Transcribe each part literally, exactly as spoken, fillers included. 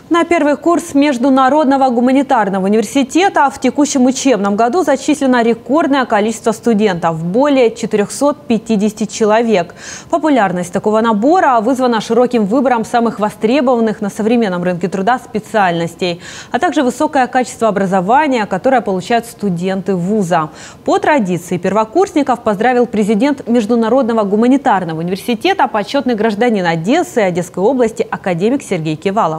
На первый курс Международного гуманитарного университета в текущем учебном году зачислено рекордное количество студентов – более четырёхсот пятидесяти человек. Популярность такого набора вызвана широким выбором самых востребованных на современном рынке труда специальностей, а также высокое качество образования, которое получают студенты вуза. По традиции первокурсников поздравил президент Международного гуманитарного университета, почетный гражданин Одессы и Одесской области академик Сергей Кивалов.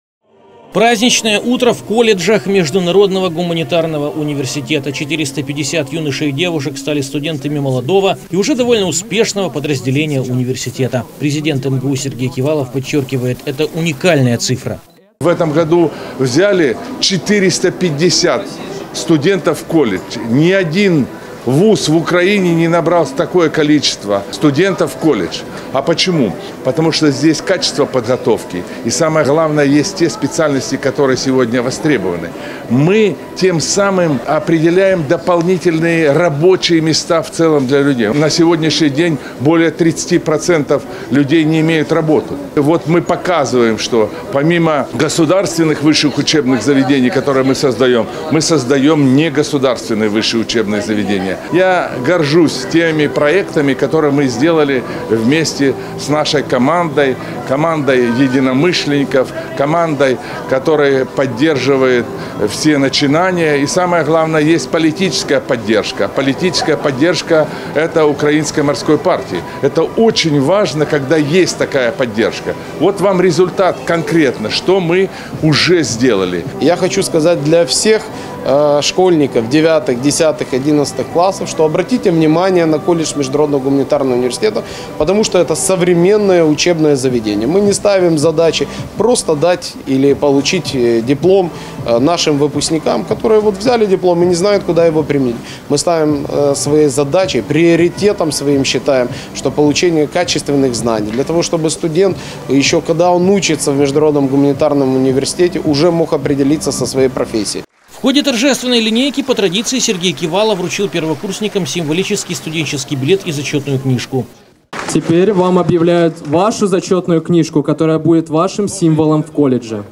Праздничное утро в колледжах Международного гуманитарного университета. четыреста пятьдесят юношей и девушек стали студентами молодого и уже довольно успешного подразделения университета. Президент эм гэ у Сергей Кивалов подчеркивает, это уникальная цифра. В этом году взяли четыреста пятьдесят студентов в колледж. Ни один вуз в Украине не набрал такое количество студентов в колледж. А почему? Потому что здесь качество подготовки. И самое главное, есть те специальности, которые сегодня востребованы. Мы тем самым определяем дополнительные рабочие места в целом для людей. На сегодняшний день более тридцати процентов людей не имеют работу. Вот мы показываем, что помимо государственных высших учебных заведений, которые мы создаем, мы создаем негосударственные высшие учебные заведения. Я горжусь теми проектами, которые мы сделали вместе с нашей командой, командой единомышленников, командой, которая поддерживает все начинания. И самое главное, есть политическая поддержка. Политическая поддержка – это Украинской морской партии. Это очень важно, когда есть такая поддержка. Вот вам результат конкретно, что мы уже сделали. Я хочу сказать для всех школьников девятых, десятых, одиннадцатых классов, что обратите внимание на колледж Международного гуманитарного университета, потому что это современное учебное заведение. Мы не ставим задачи просто дать или получить диплом нашим выпускникам, которые вот взяли диплом и не знают, куда его применить. Мы ставим свои задачи, приоритетом своим считаем, что получение качественных знаний, для того, чтобы студент, еще когда он учится в Международном гуманитарном университете, уже мог определиться со своей профессией. В ходе торжественной линейки по традиции Сергей Кивалов вручил первокурсникам символический студенческий билет и зачетную книжку. Теперь вам объявляют вашу зачетную книжку, которая будет вашим символом в колледже.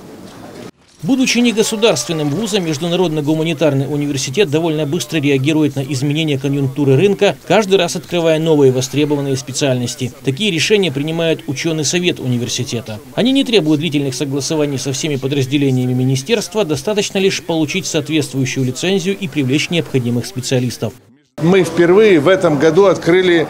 Будучи негосударственным вузом, Международный гуманитарный университет довольно быстро реагирует на изменения конъюнктуры рынка, каждый раз открывая новые востребованные специальности. Такие решения принимает ученый совет университета. Они не требуют длительных согласований со всеми подразделениями министерства, достаточно лишь получить соответствующую лицензию и привлечь необходимых специалистов. Мы впервые в этом году открыли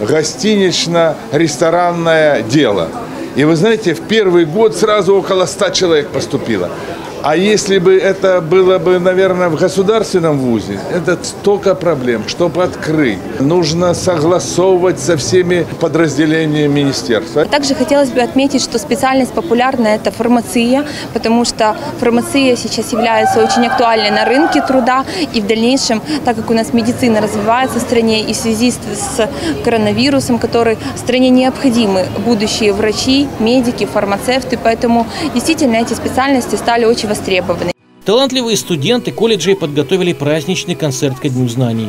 гостинично-ресторанное дело. И вы знаете, в первый год сразу около ста человек поступило. А если бы это было бы, наверное, в государственном вузе, это столько проблем, чтобы открыть. Нужно согласовывать со всеми подразделениями министерства. Также хотелось бы отметить, что специальность популярная – это фармация, потому что фармация сейчас является очень актуальной на рынке труда. И в дальнейшем, так как у нас медицина развивается в стране и в связи с коронавирусом, который в стране необходимы будущие врачи, медики, фармацевты, поэтому действительно эти специальности стали очень востребованы. Талантливые студенты колледжей подготовили праздничный концерт ко Дню знаний.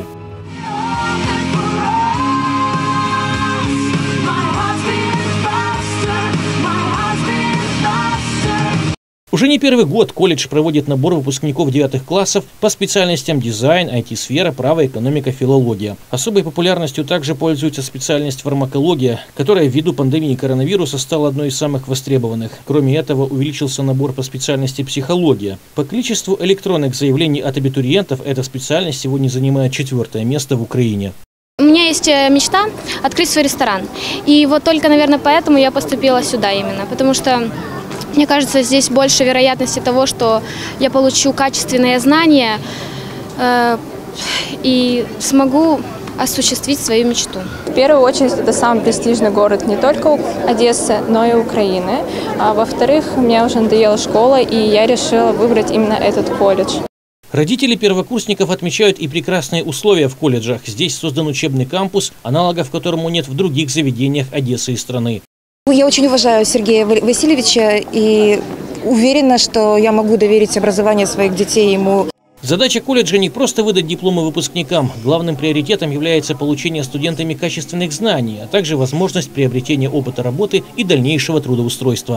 Уже не первый год колледж проводит набор выпускников девятых классов по специальностям дизайн, ай ти-сфера, право, экономика, филология. Особой популярностью также пользуется специальность фармакология, которая ввиду пандемии коронавируса стала одной из самых востребованных. Кроме этого, увеличился набор по специальности психология. По количеству электронных заявлений от абитуриентов эта специальность сегодня занимает четвертое место в Украине. У меня есть мечта открыть свой ресторан. И вот только, наверное, поэтому я поступила сюда именно, потому что мне кажется, здесь больше вероятности того, что я получу качественные знания э, и смогу осуществить свою мечту. В первую очередь, это самый престижный город не только Одессы, но и Украины. А во-вторых, мне уже надоела школа, и я решила выбрать именно этот колледж. Родители первокурсников отмечают и прекрасные условия в колледжах. Здесь создан учебный кампус, аналогов которому нет в других заведениях Одессы и страны. Я очень уважаю Сергея Васильевича и уверена, что я могу доверить образование своих детей ему. Задача колледжа не просто выдать дипломы выпускникам. Главным приоритетом является получение студентами качественных знаний, а также возможность приобретения опыта работы и дальнейшего трудоустройства.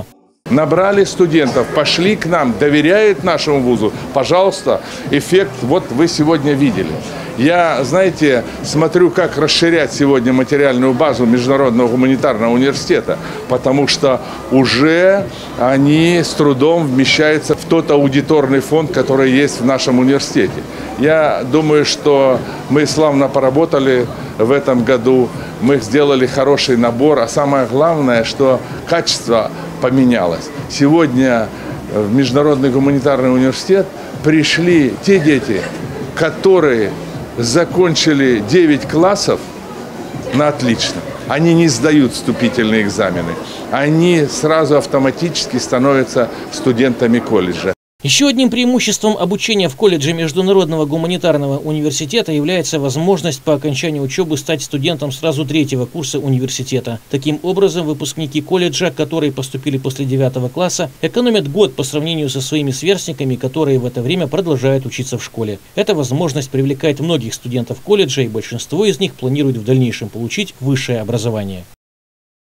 Набрали студентов, пошли к нам, доверяют нашему вузу. Пожалуйста, эффект вот вы сегодня видели. Я, знаете, смотрю, как расширять сегодня материальную базу Международного гуманитарного университета, потому что уже они с трудом вмещаются в тот аудиторный фонд, который есть в нашем университете. Я думаю, что мы славно поработали в этом году, мы сделали хороший набор, а самое главное, что качество поменялось. Сегодня в Международный гуманитарный университет пришли те дети, которые закончили девять классов на отлично. Они не сдают вступительные экзамены. Они сразу автоматически становятся студентами колледжа. Еще одним преимуществом обучения в колледже Международного гуманитарного университета является возможность по окончании учебы стать студентом сразу третьего курса университета. Таким образом, выпускники колледжа, которые поступили после девятого класса, экономят год по сравнению со своими сверстниками, которые в это время продолжают учиться в школе. Эта возможность привлекает многих студентов колледжа, и большинство из них планирует в дальнейшем получить высшее образование.